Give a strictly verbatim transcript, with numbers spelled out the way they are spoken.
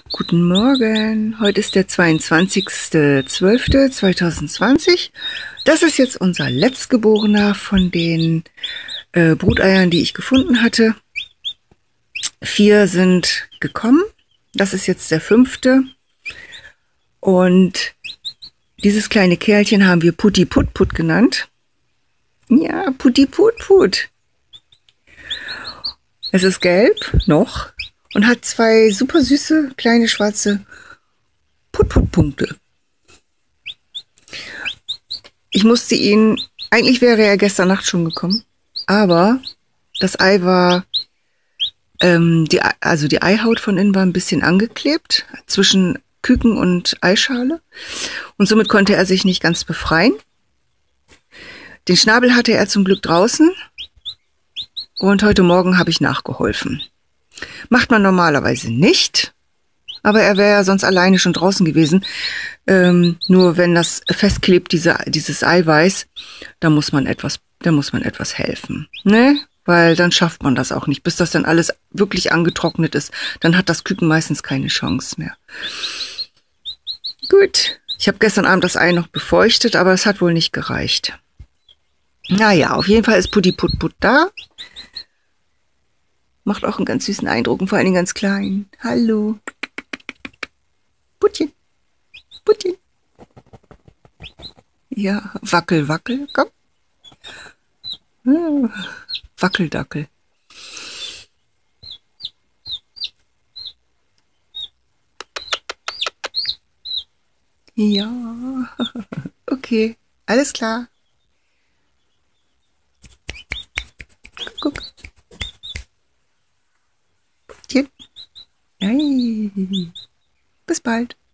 Guten Morgen. Heute ist der zweiundzwanzigster zwölfter zweitausendzwanzig. Das ist jetzt unser letztgeborener von den äh, Bruteiern, die ich gefunden hatte. Vier sind gekommen. Das ist jetzt der fünfte. Und dieses kleine Kerlchen haben wir Putti Put Put genannt. Ja, Putti Put Put. Es ist gelb, noch, und hat zwei super süße, kleine, schwarze Put-Put-Punkte. Ich musste ihn, eigentlich wäre er gestern Nacht schon gekommen, aber das Ei war, ähm, die, also die Eihaut von innen war ein bisschen angeklebt, zwischen Küken und Eischale, und somit konnte er sich nicht ganz befreien. Den Schnabel hatte er zum Glück draußen, und heute Morgen habe ich nachgeholfen. Macht man normalerweise nicht, aber er wäre ja sonst alleine schon draußen gewesen. Ähm, nur wenn das festklebt, diese, dieses Eiweiß, da muss man etwas, da muss man etwas helfen, ne? Weil dann schafft man das auch nicht, bis das dann alles wirklich angetrocknet ist. Dann hat das Küken meistens keine Chance mehr. Gut, ich habe gestern Abend das Ei noch befeuchtet, aber es hat wohl nicht gereicht. Naja, auf jeden Fall ist Putti Put Put da. Macht auch einen ganz süßen Eindruck und vor allen Dingen ganz klein. Hallo. Puttchen. Puttchen. Ja, wackel, wackel, komm. Ja, Wackeldackel. Ja, okay, alles klar. Guck, guck. Puttchen. Hey. Bis bald.